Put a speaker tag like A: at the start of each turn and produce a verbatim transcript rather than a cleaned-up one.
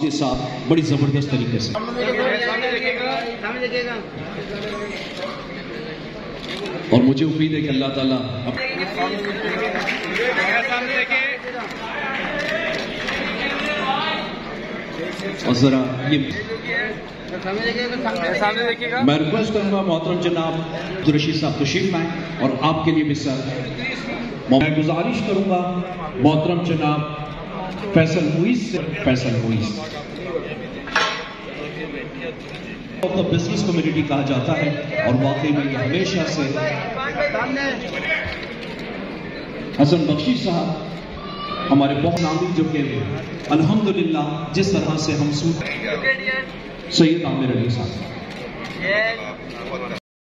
A: के साथ बड़ी जबरदस्त तरीके से और मुझे उम्मीद है कि अल्लाह ताला और जरा ये मैं रिक्वेस्ट करूंगा मोहतरम जनाब रशीद साहब तशरीफ लाएं और आपके लिए भी सर मैं गुजारिश करूंगा मोहतरम जनाब Faisal Muis Faisal Muis of the business community कहा जाता है और वाकई में हमेशा से हसन बख्शी साहब हमारे बहुत नामी जो के अल्हम्दुलिल्लाह जिस तरह से हम सैयद आमिर अली साहब